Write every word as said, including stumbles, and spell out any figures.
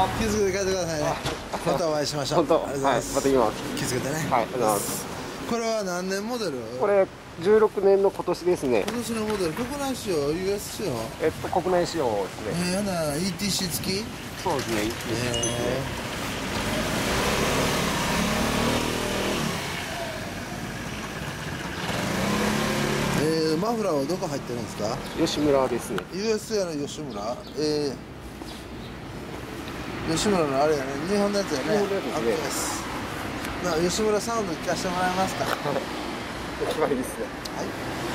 気をつけて帰ってくださいね。またお会いしましょう。 本当、 ありがとうございはい、 ます。 また今、 気をつけてね。 はい、ありがとうございます。 これは何年モデル？ これ、じゅうろくねんの今年ですね。 今年のモデル、国内仕様、ユーエス 仕様？ えっと、国内仕様ですね。 えー、な イーティーシー 付き？ そうですね、一気にですね。 えー、マフラーはどこ入ってるんですか？ 吉村ですね。 ユーエスエー の吉村？えー、吉村のあれやね、日本のやつやね。 日本のやつですね。 オッケーです。な吉村サウンド聞かせてもらえますか？ 決まりですね。 はい。